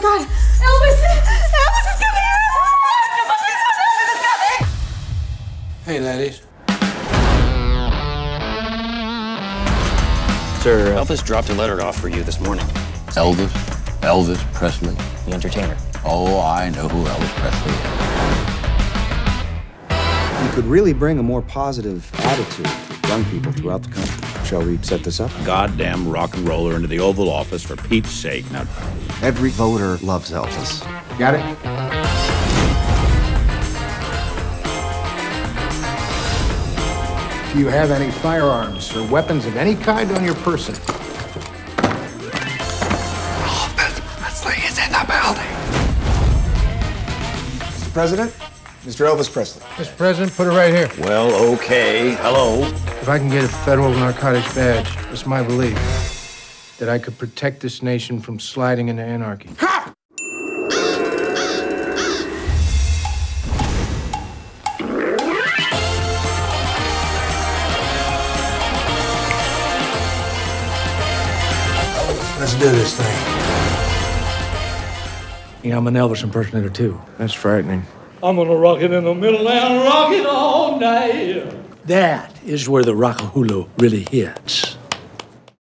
God! Elvis! Elvis is coming here! Hey, ladies. Sir, Elvis dropped a letter off for you this morning. Elvis Presley. The entertainer. Oh, I know who Elvis Presley is. You could really bring a more positive attitude to young people throughout the country. Shall we set this up? Goddamn rock and roller into the Oval Office, for Pete's sake. Now, Every voter loves Elvis. Got it? Do you have any firearms or weapons of any kind on your person? Elvis Presley is in the building. Mr. President, Mr. Elvis Presley. Mr. President, put it right here. well, okay. Hello. If I can get a federal narcotics badge, it's my belief that I could protect this nation from sliding into anarchy. Let's do this thing. Yeah, I'm an Elvis impersonator, too. That's frightening. I'm gonna rock it in the middle and rock it all night. That is where the rockahulu really hits.